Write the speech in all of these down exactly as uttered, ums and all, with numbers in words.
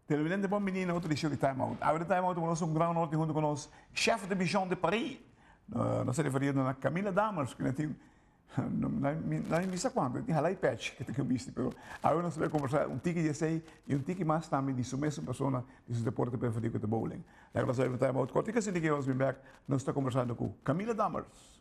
Terminando bom menino, outro deixou de time-out. Agora time-out, nós um grão norte junto com nós, chefe de mission de Paris. Uh, nós se referindo a Camila Damers, que não tem, não, não, não me sei quanto, tem halai patch que tem que visto, pero agora nós vamos conversar um tique de sei e um tique mais também de sua mesma pessoa, de seu deporte preferido de bowling. Agora nós vamos time-out, quando que se liga aos back, nós estamos conversando com Camila Damers.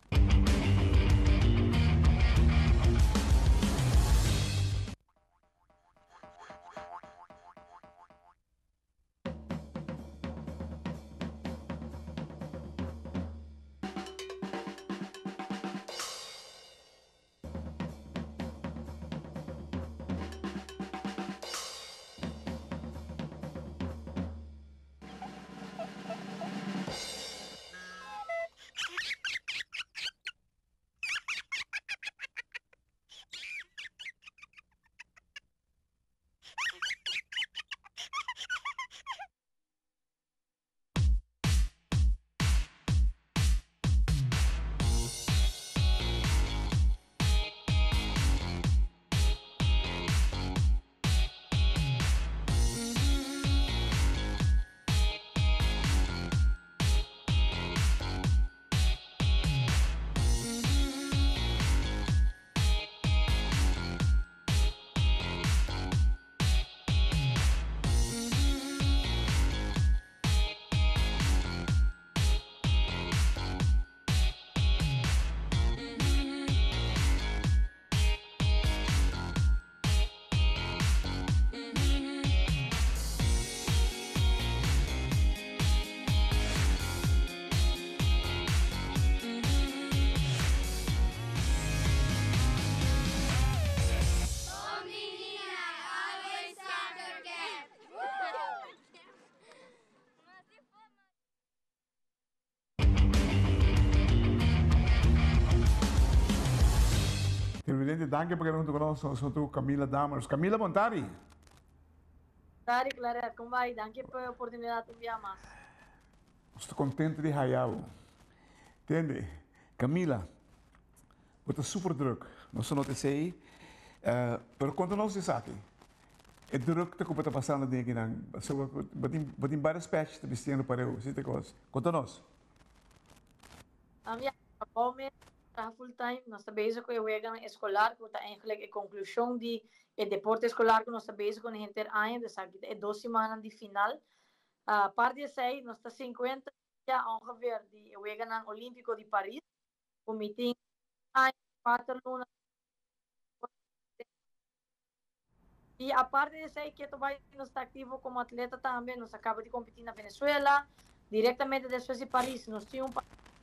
Presidente, danke por perguntar conosco, sou Camila Damers. Camila Montari. Dari, Clara, como vai? Danke pela oportunidade de enviar mais. Estou contente de raiar. Entende? Camila, está super druk. Nós não te sei, uh, mas quando nós se sabe, é druk que está passando de aqui, batem várias patches que estão para eu, se te coisa. Conta-nos. A minha atualmente está full time, nós estamos bezig com o wegen escolar, que está eigenlijk a conclusão de o deporte escolar que nós estamos bezig com a gente ano, dus é duas semanas de final. A parte de sei, nós estamos cinquenta já ongeveer de o wegen olímpico de Paris, o meeting ano quatro lunas. E a parte de sei que tu vai nós está ativo como atleta também, nós acaba de competir na Venezuela, diretamente depois de Paris, nós tínhamos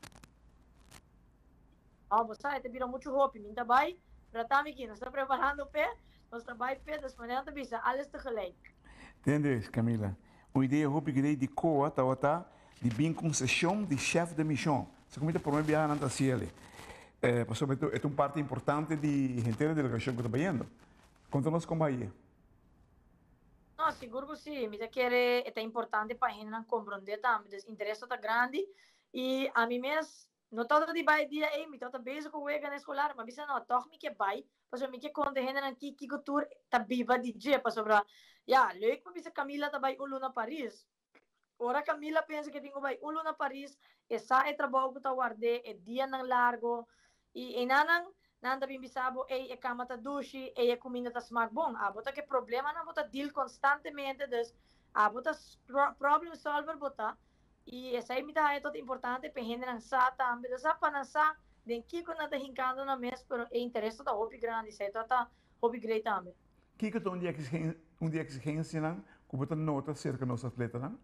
Ah, você te vira muito roupa, minta vai, para também aqui, nós estamos preparando o pé, nós trabalhamos pé, das maneiras de bisa, alles tegelijk. Entende, Camila? Uma ideia roupa que de coa, tá, tá, de bem com sessão de chefe de missão. Você comenta por mim viajar na cielo. É, por exemplo, é uma parte importante de gente da delegação que está trabalhando. Conta-nos como é. Não, seguro que sim, mas é que é importante para a gente compreender também, o interesse está grande e a mim mesmo não todo de vai dia aí, me todo bezig com o wegen escolar, mas bisa não, toch me que vai, para me que quando a gente não que que tour tá viva D J para sobre, ja, leuk para bisa Camila tá vai um luna Paris. Ora Camila pensa que tenho vai um luna Paris, essa é trabalho que tá guardé, é dia não largo e e nanang nanda bim bisabo ei e cama tá duche, ei e comida tá smart bom. Ah, bota que problema não bota deal constantemente, dus ah, bota problem solver bota. E essa aí me dá é todo importante para a gente lançar também, dessa para lançar, den que quando está hincando na mesa, mas é interesse da hobby grande, isso aí tá hobby grande também. Que que tu um dia que se um dia que se ensinam, como tu nota cerca dos atletas, não?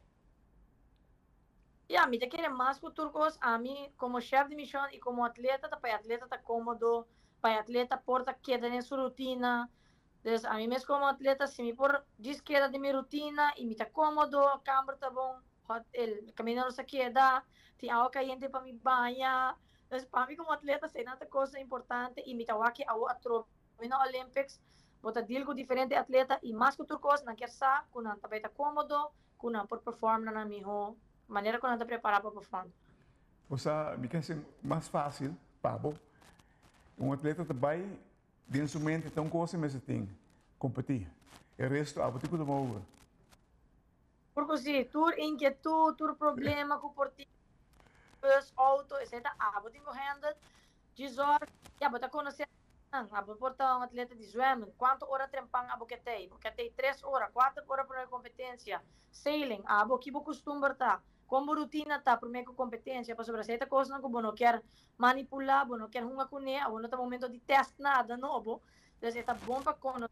E a mim te quer mais culturas, a mim como chefe de missão e como atleta, tá para atleta tá cômodo, para atleta porta queda em sua rotina. Então, a mim mesmo como atleta, se me por desqueda de minha rotina e me tá cômodo, a câmera tá bom. El caminhando essa queda, tem água caliente para me banhar. Então, para mim como atleta, sei nada coisa importante e me tawa que ao atro na Olympics, bota deal com diferente atleta e mais que outra coisa, não quer saber, quando não está cômodo, quando não por performar na minha maneira quando não está preparado para performar. Ou seja, me quer ser mais fácil, Pablo, um atleta também dentro da mente tão coisa mas tem competir. O resto, a botica do mal. Porque se tur inquietud, tur problema com porti bus, auto, etcétera. Ah, vou ter que handle, desordem, já vou conhecer. Ah, vou portar um atleta de zwemmen. Quanto hora trempang abo que tem? Porque tem três horas, quatro horas para a competência. Sailing, ah, abo que vou costumar tá. Como rotina tá para minha competência, para sobre essa coisa não que não quer manipular, não quer uma com né, não tá momento de teste nada novo. Então, é bom para conhecer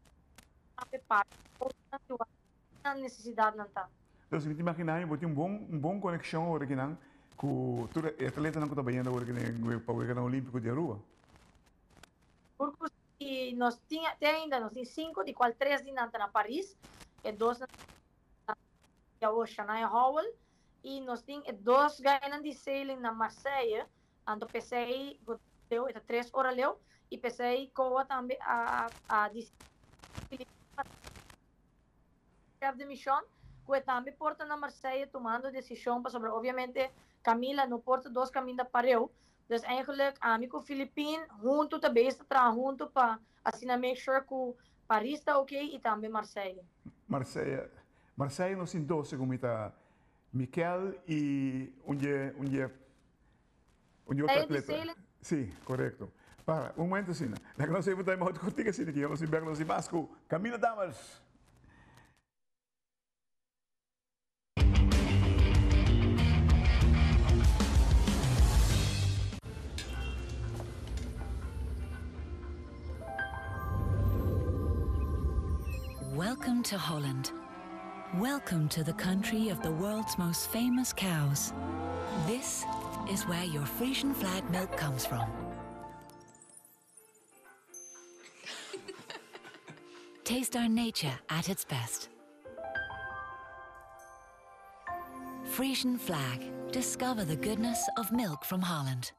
a necessidade não tá. Então, se me imaginar, eu tenho um bom, um bom conexão agora que não, com o atleta não que está banhando agora que nem para o Campeonato Olímpico de Rua. Porque e nós tinha, tem ainda, nós tem cinco, de qual três de na Paris, e dois na Shania Howell, e nós tem dois ganhando de sailing na Marseille, ando pensei, deu, é três horas leu, e pensei coa também a a de de missão, que também porta na Marseille tomando decisão para sobre, obviamente, Camila não porta dois caminhos para eu. Dus eigenlijk, amigo Filipin, junto também está junto para assim make sure que Paris está ok e também Marseille. Marseille, Marseille nós temos dois, como está Miquel e onde onde onde outro atleta. Sim, correto. Para, um momento assim, na que nós vamos dar uma outra contigo assim, que vamos ver nós mais com Camila Damas. Welcome to Holland. Welcome to the country of the world's most famous cows. This is where your Frisian flag milk comes from. Taste our nature at its best. Frisian flag. Discover the goodness of milk from Holland.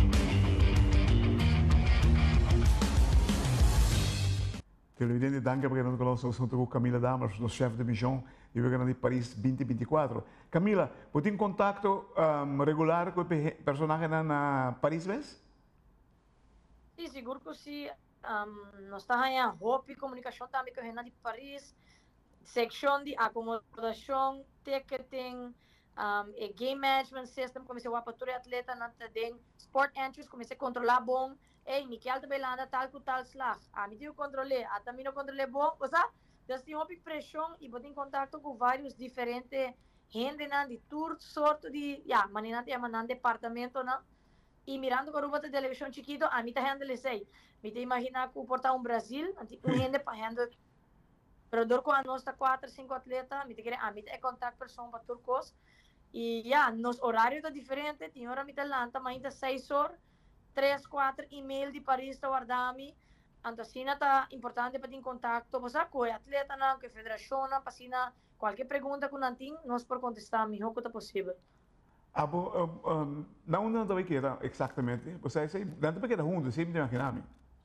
Televidente, danke porque nos conosco junto com Camila Damas, nosso chefe de missão de Vegana de Paris vinte vinte e quatro. Camila, você tem contato um, regular com o personagem na Paris, vez? Sim, seguro que sim. Um, nós estamos em roupa e comunicação também com a Renan de Paris, seção de acomodação, ticketing, um, e game management system, comecei a apertura atleta, na tem sport entries, comecei a controlar bom. Ei, Miquel também lá tal com tal slag. Ah, me deu controle, ah, também não controle bom, ou seja, então tem uma pressão e vou ter contato com vários diferentes gente de tour, sorte de, já, maneira de mandar departamento, não? E mirando com a televisão chiquito, a mim tá handle sei. Me te imaginar que portar um Brasil, um gente para handle, pero dor com a nossa quatro, cinco atletas, me te querer, a mim é contato pessoa para turcos. E já, nos horários tá diferente, tem hora me te lanta, mas ainda seis horas, três, quatro e-mail de Paris está guardando. Então, assim, está importante para ter contato. Você com o atleta, com a federação, para assim, qualquer pergunta que não tem, nós por contestar o melhor que é possível. Ah, bom, um, um, não não também que era exatamente. Você sei, não também que era junto, sempre me imaginava.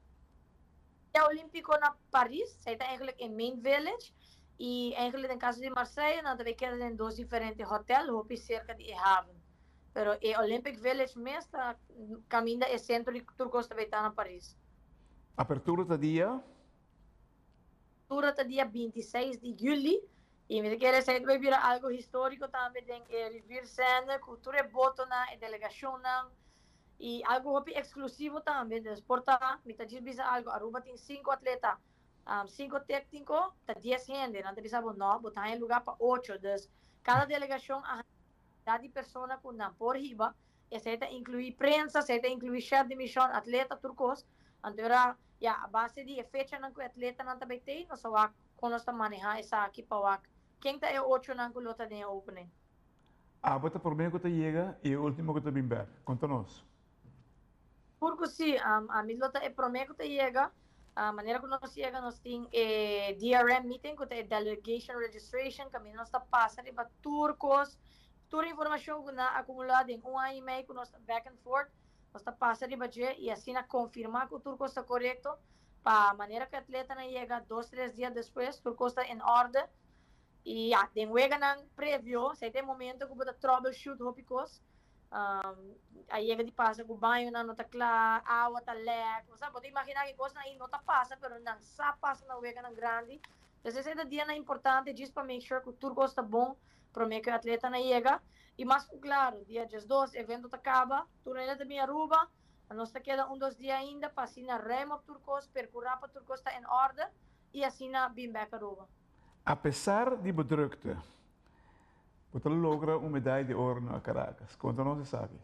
É olímpico na Paris, você está eigenlijk em Main Village e eigenlijk em caso de Marseille, nós também queda em dois diferentes hotéis, ou cerca de Haven. Pero o Olympic Village mesmo está caminhando é centro de Turcos também está na Paris. Apertura do dia? Apertura do dia vinte e seis de julho. E me quer dizer que vai algo histórico também, tem que revir cena, cultura é boto na delegação e algo exclusivo também. Desporta, me tá dizendo algo, Aruba tem cinco atletas, um, cinco técnicos, tá dez gente, não te pensava não, botar em lugar para oito. Cada delegação de pessoas que não por riba, e se inclui prensa, se inclui chefe de missão, atleta turcos, então já a base de fecha não que o atleta não também tem, nós só conosco manejar essa aqui para quem está é oito não que lota de opening. Ah, bota primeiro que chega e o último que está bem back. Conta-nos. Porque sim, um, a minha lota é primeiro que chega, a maneira que nós chega, nós temos eh, D R M meeting, que é delegation registration, que nós está passando para turcos. Toda a informação que na acumulada em um ano e meio que nós back and forth, nós está passando de budget e assim a confirmar que o turco está correto, para a maneira que o atleta não chega dois, três dias depois, o turco está em ordem e já, tem chega não previo, se tem momento que você troubleshoot hopicos, um, aí chega de passa que o banho não está claro, a água está leque, você pode imaginar que coisa aí não está passa, mas não só passa na chega não grande, então esse dia é importante, just para make sure que o turco está bom, para mim que o atleta não chega. E mais claro, dia dois, o evento acaba, tu ainda também Aruba, a nós queda um, dois dias ainda, para assim na rema Turcos, percorrer para Turcos está em ordem, e assim na Bimbeck Aruba. Apesar de bedrukte, você logra uma medalha de ouro na Caracas. Conta-nos isso aqui.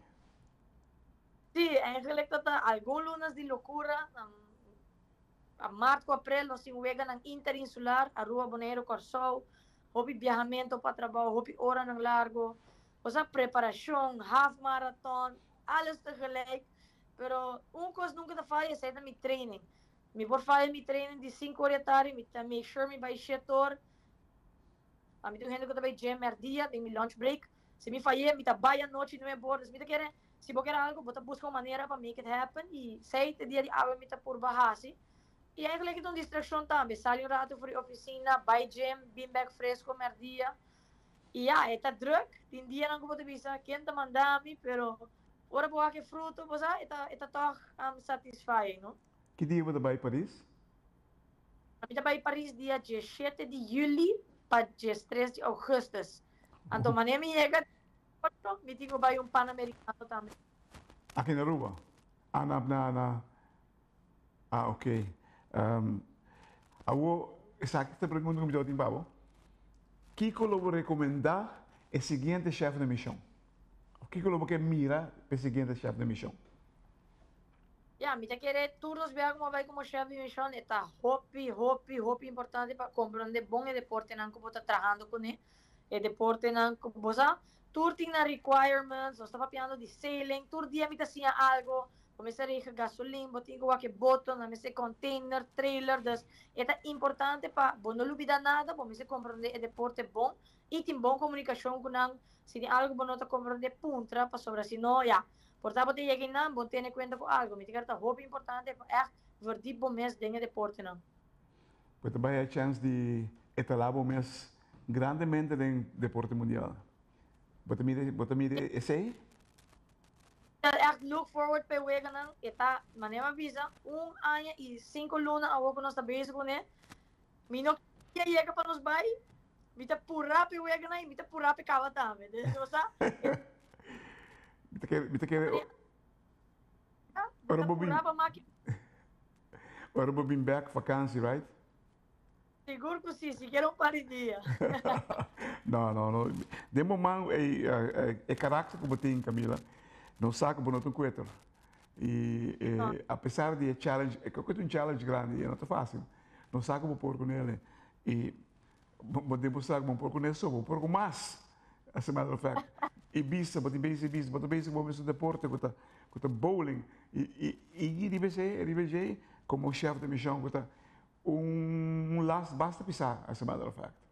Sim, eigenlijk dat er alguns lunas de loucura, a março, abril, nós temos na interinsular, a Rua Bonaire, Corsol, hobby viajamento para trabalho, hobby hora ng largo, ou seja, preparação, half marathon, alles tegelijk. Pero um coisa nunca te falha é da minha training. Me por falha minha training de cinco horas da tarde, me tá make sure me vai chetor. A mim tem gente que tá vai gym mer dia, tem meu lunch break. Se me falha, me tá vai à noite no meu bordo, me tá querendo, se eu quero algo, vou buscar uma maneira para make it happen e sei que dia de água me tá por bahasi. E eigenlijk é uma distração também. Sai um rato para a oficina, vai gym, bem back fresco mer dia. E ja, é tá druk. Tem dia não vou te bisa, quem tá mandando, pero ora boa que fruto, você é tá é tá toch um, satisfying, não? Que dia você vai para Paris? A gente vai para Paris dia dezessete de julho para dia três de agosto. Então, mané me chega, me digo vai um pan-americano também. Aqui na Aruba? Ah, na, na, na... Ah, ok. Um, eu, exacto, te pergunto como eu te babo. Que eu vou recomendar o seguinte chefe de missão? O que eu vou mira o seguinte chefe de missão? Ja, me querer turnos ver como vai como chefe de missão, está hopi, hopi, hopi importante para compreender bom o deporte não que você está trabalhando com ele. O deporte não que você tur tem na requirements, você está papiando de sailing, tur dia me assim algo, começa a regar gasolina, botar igual que botão, na mesa container, trailer, dus é importante para bom não olvidar nada, para você compreender o deporte bom e tem boa comunicação com ele, se tem algo bom não está compreender puntra para sobre assim não, ja. Portanto, você chega não, bom ter em conta com algo, me diga que é muito importante para echt verdade bom mês de deporte não. Você vai ter a chance de etalar bom mês grandemente no deporte mundial. Você mira, você mira esse aí? Echt look forward para o não, está maneira visa um ano e cinco lunas a pouco nós está bezig com ele. Me não quer chegar para nos vai, me tá pura para o não, me tá pura para cá também, você Mita quer, mita quer. Ora vou vir. Ora vou vir back vakantie, right? Seguro que sim, se quer um par de dia. Não, não, não. De momento é é caráter que eu tenho, Camila. Não saco por não ter coeter. E apesar de challenge, é que eu um challenge grande, não é fácil. Não saco por pôr com ele. E vou demonstrar que pôr com ele só, vou pôr com mais. As a matter of fact. Ibiza, but Ibiza, Ibiza, but Ibiza vamos no deporte, com a com a bowling e e e D B C, D B C como chefe de missão, com um um last basta pisar, as a matter of fact.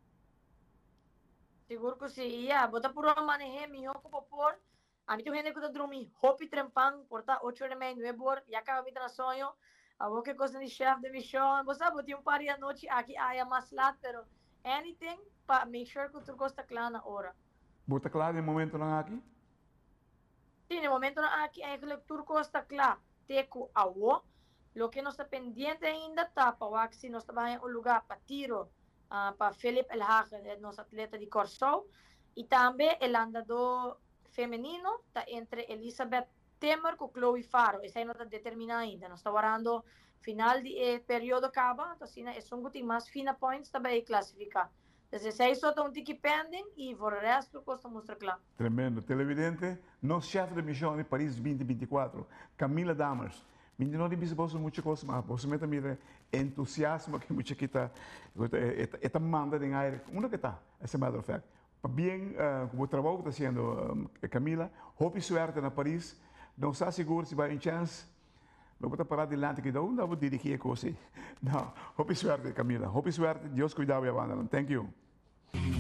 Seguro que sim, yeah, bota por uma maneira melhor que por a mim tu gente que tá dormindo, hopi trempang, porta oito horas e meia, bor, já acaba me sonho, a boca coisa de chefe de missão, você sabe, tem um par de noite aqui, aí mais lá, pero anything para make sure que tu gosta clara na hora. Bota claro no momento não aqui? Sim, no momento não aqui, eigenlijk turco está claro. Teco awo, lo que não está pendiente ainda tá para o se nós trabalhamos um lugar para tiro, uh, para Felipe El Hagen, nosso atleta de Corsol, e também o andador feminino está entre Elizabeth Temer com Chloe Faro, essa não está determinada ainda, nós está guardando final de eh, período acaba, então assim, é só que tem mais fina points também classificar. dezesseis só estão aqui pending e por o resto custa mostrar claro. Tremendo. Televidente, nosso chefe de missão de Paris vinte vinte e quatro, Camila Damers. Minha não disse você muita coisa, mas você me também entusiasmo que muita que está, está manda em aire, uma que está, essa matter of fact. Bem, o trabalho que está sendo Camila, hope suerte na Paris, não está seguro se vai em chance. Não vou parar de lado que não vou dirigir a coisa. Não, hope suerte Camila, hope suerte, Deus cuidado e abandona. Thank you.